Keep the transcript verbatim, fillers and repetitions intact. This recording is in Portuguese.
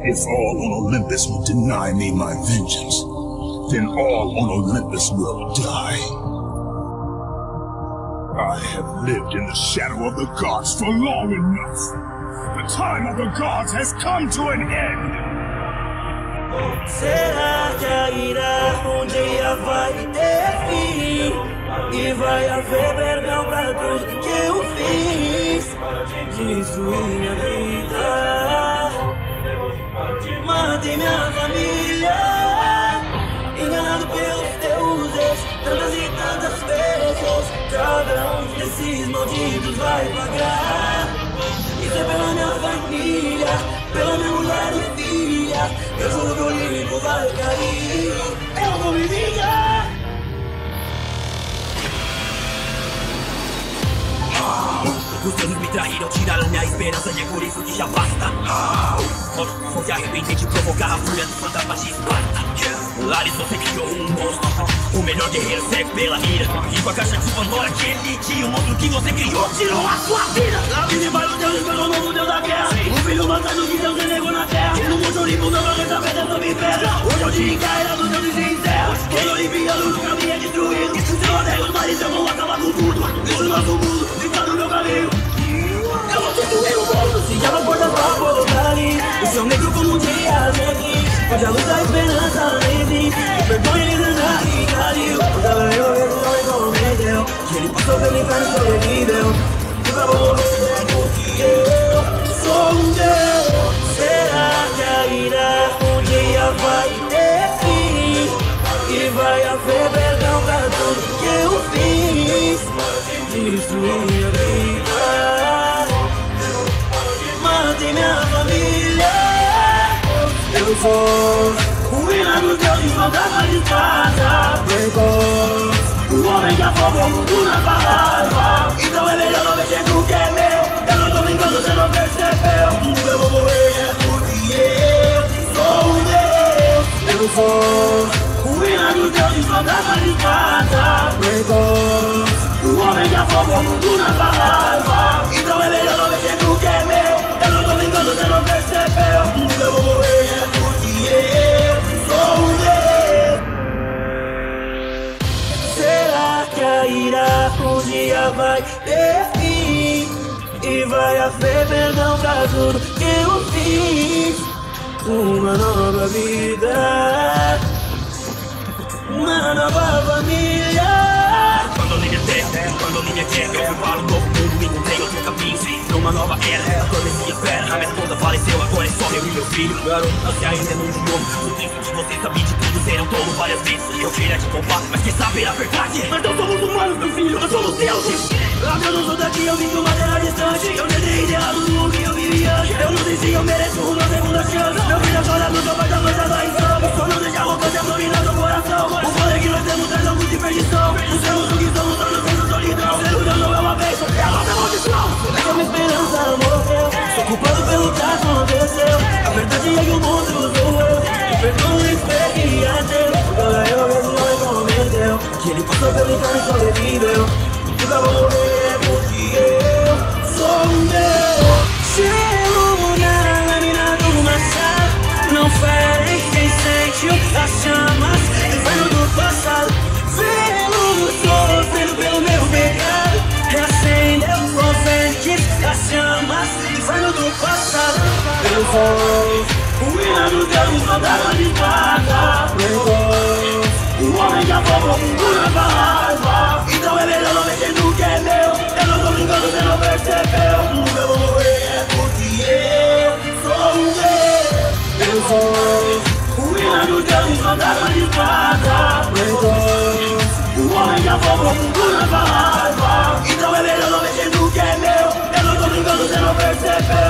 If all on Olympus will deny me my vengeance, then all on Olympus will die. I have lived in the shadow of the gods for long enough. The time of the gods has come to an end. Será que a ira um dia vai ter fim? E vai haver perdão pra tudo que eu fiz? Destruir minha vida, matei minha família, enganado pelos deuses, tantas e tantas vezes. Cada um desses malditos vai pagar. Isso é pela minha família, pela minha mulher e filha. Eu juro que o limpo vai cair. Eu vou me vingar. Os deuses me traíram, tiraram minha esperança e é por isso que já basta. Vou se arrepender de provocar a fúria dos fantasmas de Esparta. Lares, você criou um monstro, o melhor guerreiro cego pela ira. E com a caixa de Pandora que emitiu o monstro que você criou tirou a sua vida. A vida vai o Deus, pelo novo Deus da guerra. O filho matado que Deus renegou na terra. No monte Olimpo não vai receber dessa viveira. Hoje é o dia em que a era dos deuses se encerra. Quem olimpiano nunca me é destruído. Seu adeus, mas eu vou acabar com tudo. Deixa o nosso mundo ficar no meu caminho. Eu vou destruir o mundo. Se abra a porta pra colocar ali. O céu negro como um dia alegre. Hoje a luz da esperança vem. O perdão ele não que caiu. Hoje ela eu ele não prometeu. Que ele passou pelo inferno e sobreviveu. E pra morrer é porque eu sou um Deus. Será que a ira um dia vai ter fim? E vai haver perdão pra tudo que eu fiz? Destruir minha vida, matei minha família. Eu sou o hino dos deuses, fantasma de espada. O homem que afogou o mundo na palavra. Então é melhor não mexer com o que é meu. Eu não tô brincando, você não percebeu. Eu vou morrer é porque eu sou um Deus. Eu sou o hino dos deuses, fantasma de espada. O homem que afogou o mundo na palavra. Então é melhor não mexer com o que é meu. Eu não tô brincando, você não percebeu. Eu vou morrer é porque eu sou um Deus. Será que a ira um dia vai ter fim? E vai haver perdão pra tudo que eu fiz? Uma nova vida, uma nova família. Quando linha terra, quando linha guerra, eu fui para um novo mundo, encontrei outro caminho, numa nova era. A tornezinha fera, a minha esposa faleceu, agora é só eu e meu filho. Garoto, você ainda é novo novo, o tempo que você sabia de tudo, serão tolo várias vezes. Eu queria te poupar, mas quer saber a verdade? Mas não somos humanos, meu filho, nós somos deuses. Ah, eu não sou daqui, eu vim de uma terra distante. Eu tentei ideado do que eu vivia. Eu não sei se eu mereço uma segunda chance. Meu filho chora no sofá da noite da insano. Só não deixa a roupa se dominar seu coração. O poder que nós temos traz algo de perdição. Não sermos o que somos, só não temos solidão. Ser o Deus não é uma bênção, é a nossa maldição. Essa minha esperança morreu. Sou culpado pelo que aconteceu. A verdade é que o monstro sou eu. O perdão é que é Deus. Agora eu mesmo não me prometeu. Que ele passou pelo inferno e sobreviveu. E pra morrer é porque eu sou um Deus. Gelo na lâmina do machado. Não fere quem sente as chamas do inferno do passado. Vê-lo sofrendo pelo meu pecado. Reacendeu confetes as chamas do inferno do passado. Eu sou o hino dos deuses, fantasma de espada. O homem que afogou o mundo na palavra. Então é melhor não mexer no que é meu. Eu não tô brincando, você não percebeu. Eu vou morrer é porque eu sou um Deus. Eu sou o hino dos deuses, fantasma de espada. O homem que afogou o mundo na palavra. Então é melhor não mexer no que é meu. Eu não tô brincando, você não percebeu.